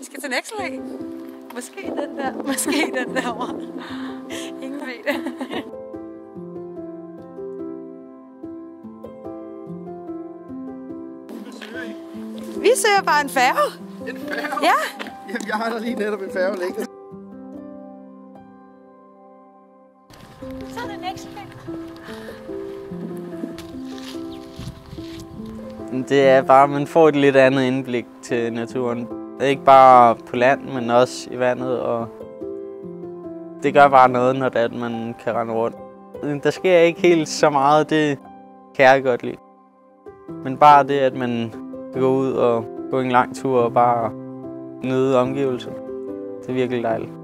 Vi skal til Nexø. Måske den der, måske den derovre. Ingen ved det. Vi søger bare en færge. En færge? Ja. Jamen, jeg har da lige netop en færge liggende. Så er det Nexø. Det er bare, at man får et lidt andet indblik til naturen. Ikke bare på land, men også i vandet. Og det gør bare noget, når det er, at man kan rende rundt. Der sker ikke helt så meget, det kan jeg godt lide. Men bare det, at man kan gå ud og gå en lang tur og bare nyde omgivelserne. Det er virkelig dejligt.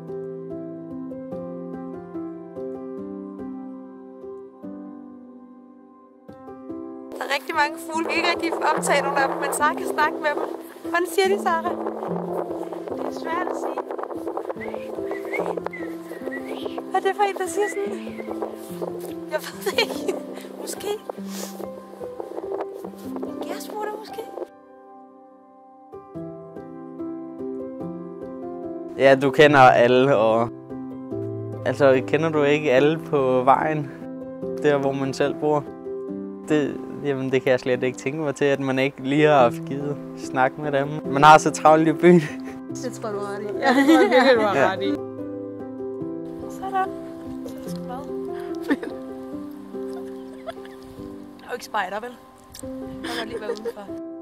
Der er rigtig mange fugle. Vi kan ikke rigtig optage nogle af dem, men Sara kan snakke med dem. Hvordan siger de, Sara? Det er svært at sige. Hvad er det for en, der siger sådan? Jeg ved det ikke. Måske. En gærsmutter måske? Ja, du kender alle, og altså kender du ikke alle på vejen, der hvor man selv bor? Jamen, det kan jeg slet ikke tænke mig til, at man ikke lige har haft givet snak med dem. Man har så travlt i byen. Det tror du ret i. Ja, det tror jeg virkelig, du har ret i. Sådan. Så er det sgu hvad? Jeg er jo ikke spejder, vel? Jeg må lige være udenfor.